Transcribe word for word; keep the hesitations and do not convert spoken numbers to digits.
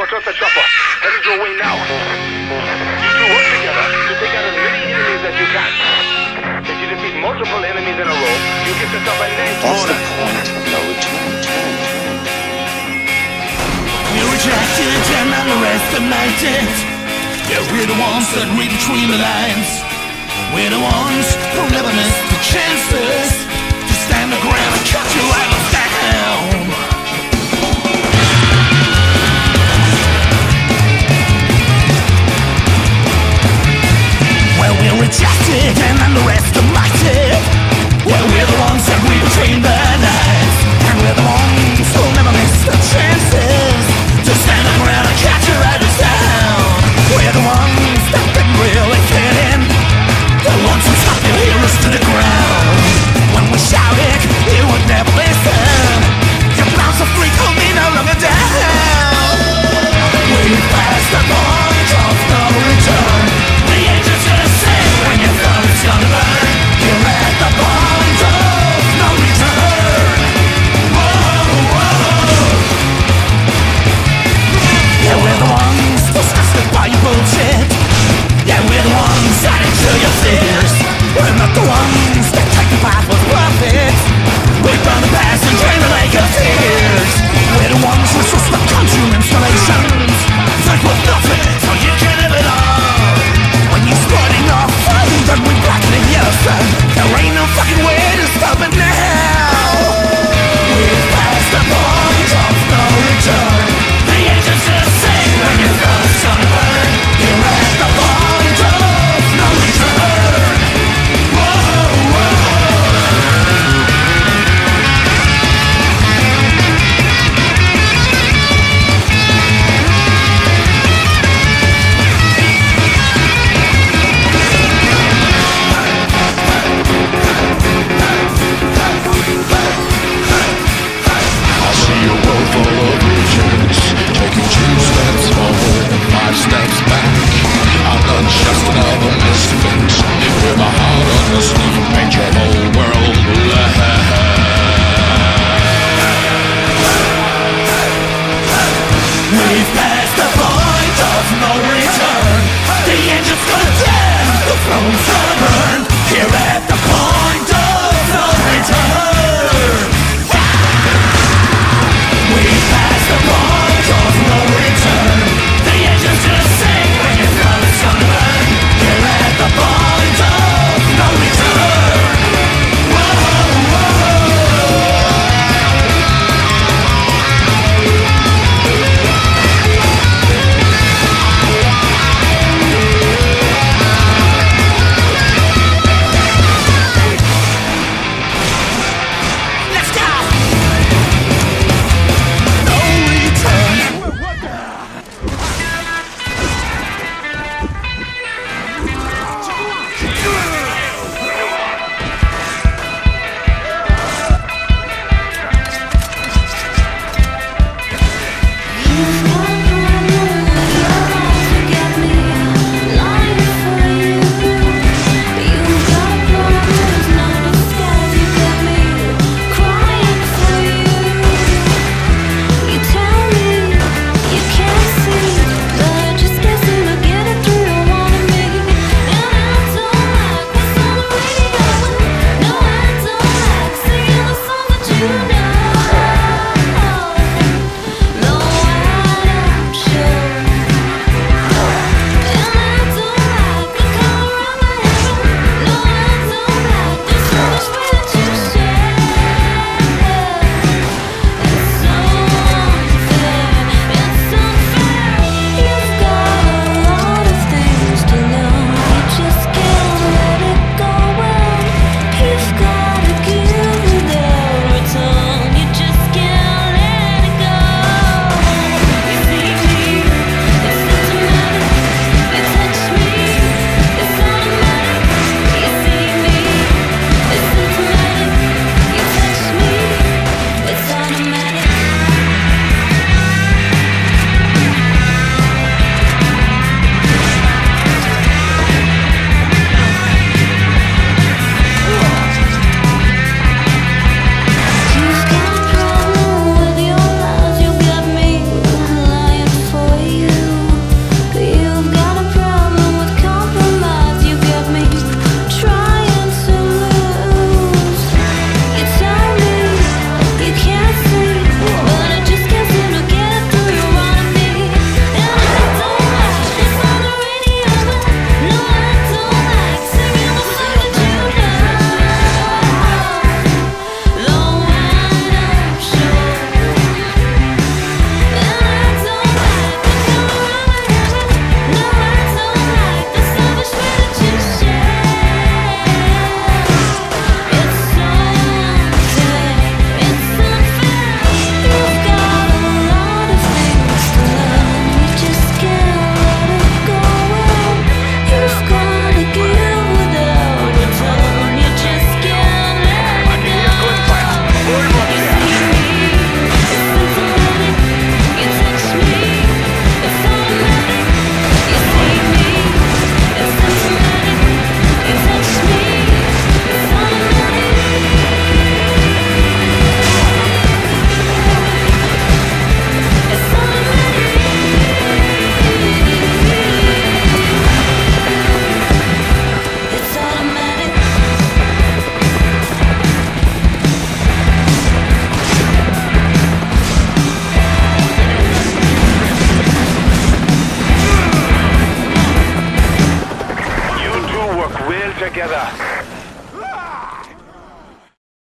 Go trust the chopper. Headed your way now. You two work together to take out as many enemies as you can. If you defeat multiple enemies in a row, you get yourself a nice bonus. What's the point of no return? Turn, turn. We rejected and underestimated. Yeah, we're the ones that read between the lines. We're the ones who never miss the chances to stand the ground and cut your rivals down. Well, we're rejected and underestimated. Well, we're the ones that read between the lines. And we're the ones who never miss the chances to stand the ground and cut your rivals down. We're the ones that didn't really fit in, the ones who stuck their heroes to the ground. When we shouted, you would never listen. Your mouth's a freak, hold me no longer down. We passed the point of no return. The angels gonna sing when your thumb is gonna burn. You're at the point of no return. Whoa, whoa. Yeah, we're the ones disgusted by your bullshit. Yeah, we're the ones adding to your fears. We're not the ones that take the path with profit. We burn the past and drain the lake of tears. We're the ones who trust the consume installations. Think with nothing, so you can live it all. When you're spreading off food and we blacken in your sun, there ain't no fucking way to stop it now. We've passed the point of no return. The angels just sing when your throat's gonna burn. You're at the point of no return. Whoa, whoa. I see a world full of visions, taking two steps forward and five steps back. I'm not just another misfit. If with my heart on the sleeve, paint your whole world black. We've